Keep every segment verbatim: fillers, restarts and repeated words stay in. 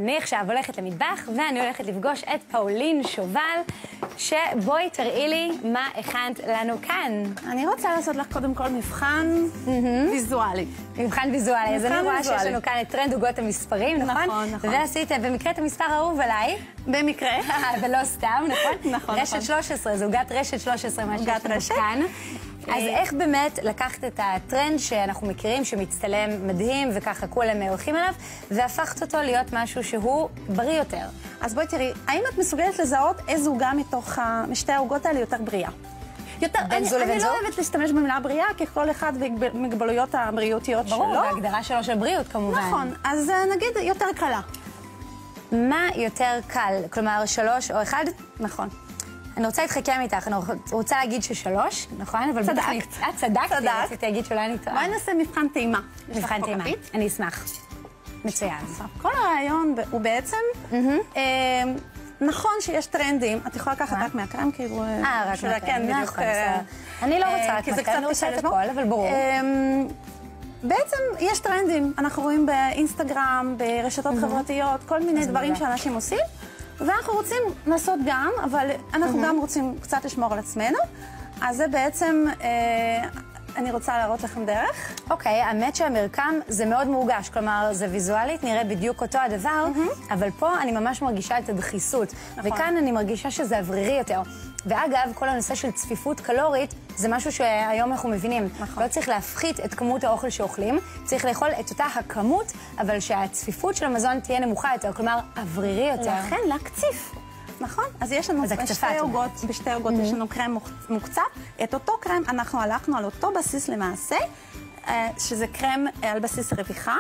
אני עכשיו הולכת למטבח ואני הולכת לפגוש את פאולין שובל, שבואי תראי לי מה הכנת לנו כאן. אני רוצה לעשות לך קודם כל מבחן ויזואלי. מבחן ויזואלי. אז אני רואה שיש לנו כאן את טרנד עוגות המספרים, נכון? נכון, נכון. ועשית במקרה את המספר האהוב עליי. במקרה. ולא סתם, נכון? נכון. רשת שלוש עשרה, זו עוגת רשת שלוש עשרה, מה שיש לנו כאן. אז איך באמת לקחת את הטרנד שאנחנו מכירים, שמצטלם מדהים וככה כולם הולכים אליו, והפכת אותו להיות משהו שהוא בריא יותר? אז בואי תראי, האם את מסוגלת לזהות איזו עוגה מתוך משתי העוגות האלה יותר בריאה? יותר, בין זו לבין זו? אני לא אוהבת להשתמש במילה בריאה, כי כל אחד ומגבלויות הבריאותיות שלו. ברור, בהגדרה שלו של בריאות כמובן. נכון, אז נגיד יותר קלה. מה יותר קל? כלומר, שלוש או אחד? נכון. אני רוצה להתחכם איתך, אני רוצה להגיד ששלוש, נכון? אבל צדקת. את צדקתי, רציתי להגיד שאולי אני טועה. בואי נעשה מבחן טעימה. מבחן טעימה, אני אשמח. מצוין. כל הרעיון הוא בעצם, נכון שיש טרנדים, את יכולה לקחת רק מהקרם, כאילו... אה, רק מהקרם, נכון. אני לא רוצה רק מהקרם, אני רוצה את הכל, אבל ברור. בעצם יש טרנדים, אנחנו רואים באינסטגרם, ברשתות חברתיות, כל מיני דברים שאנשים עושים. ואנחנו רוצים לעשות גם, אבל אנחנו גם רוצים קצת לשמור על עצמנו. אז זה בעצם, אני רוצה להראות לכם דרך. אוקיי, האמת שהמרקם זה מאוד מורגש, כלומר, זה ויזואלית, נראה בדיוק אותו הדבר, אבל פה אני ממש מרגישה את הדחיסות. וכאן אני מרגישה שזה אוורירי יותר. ואגב, כל הנושא של צפיפות קלורית, זה משהו שהיום אנחנו מבינים. לא צריך להפחית את כמות האוכל שאוכלים, צריך לאכול את אותה הכמות, אבל שהצפיפות של המזון תהיה נמוכה יותר, כלומר, אוורירי יותר. לכן, להקציף. נכון? אז יש לנו בשתי עוגות, בשתי עוגות יש לנו קרם מוקצף. את אותו קרם אנחנו הלכנו על אותו בסיס למעשה, שזה קרם על בסיס רוויחה,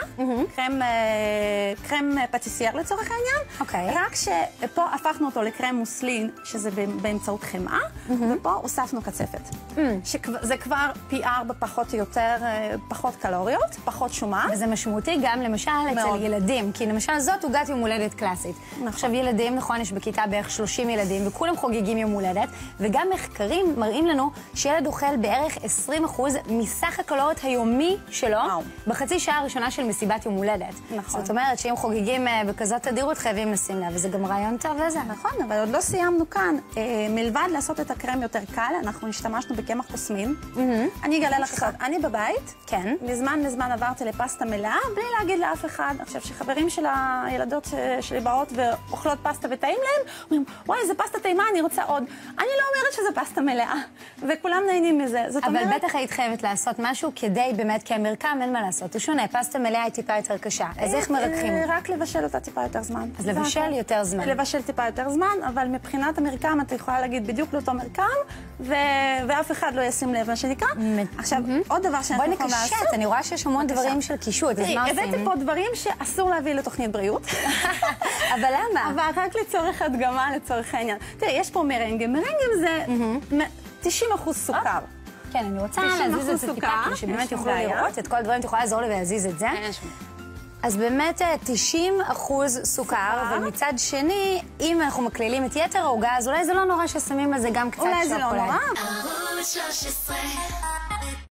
קרם פטיסייר לצורך העניין, רק שפה הפכנו אותו לקרם מוסלין, שזה באמצעות חמאה, ופה הוספנו קצפת. זה כבר פי ארבע פחות או יותר, פחות קלוריות, פחות שומן. וזה משמעותי גם למשל אצל ילדים, כי למשל זאת עוגת יום הולדת קלאסית. עכשיו ילדים, נכון, יש בכיתה בערך שלושים ילדים, וכולם חוגגים יום הולדת, וגם מחקרים מראים לנו שילד אוכל בערך עשרים אחוז מסך הקלוריות היום מי שלו, בחצי שעה הראשונה של מסיבת יום הולדת. נכון. זאת אומרת שאם חוגגים בכזאת תדירות חייבים לשים לב, וזה גם רעיון טוב וזה. נכון, אבל עוד לא סיימנו כאן. מלבד לעשות את הקרם יותר קל, אנחנו השתמשנו בקמח קוסמין. אני אגלה לך סוד, אני בבית, כן. מזמן לזמן עברתי לפסטה מלאה, בלי להגיד לאף אחד. עכשיו, שחברים של הילדות שלי באות ואוכלות פסטה וטעים להם, אומרים, וואי, זה פסטה טעימה, אני רוצה עוד. אני לא אומרת שזה פסטה מלאה, וכולם נהנים מזה. אבל בטח היית חייבת לעשות משהו כדי באמת, כי המרקם אין מה לעשות, הוא שונה, פסטה מלאה היא טיפה יותר קשה. אז איך מרקחים? רק לבשל אותה טיפה יותר זמן. אז לבשל יותר זמן. לבשל טיפה יותר זמן, אבל מבחינת המרקם את יכולה להגיד בדיוק לאותו מרקם, ואף אחד לא ישים לב מה שנקרא. עכשיו, עוד דבר שאנחנו יכולים לעשות... בואי נקשט, אני רואה שיש המון דברים של קישוט, אז מה עושים? הבאתי פה דברים שאסור להביא לתוכנית בריאות. אבל למה? אבל רק לצורך הדגמה, לצורך העניין. תראי, יש פה מרנגה. מרנגה זה תשעים אחוז סוכר. כן, אני רוצה להזיז את זה טיפה, כדי שבאמת יוכלו לראות את כל הדברים, את יכולה לעזור לי ולהזיז את זה. אז באמת תשעים אחוז סוכר, אבל מצד שני, אם אנחנו מקלילים את יתר העוגה, אז אולי זה לא נורא ששמים על זה גם קצת שוקולד. אולי זה לא נורא.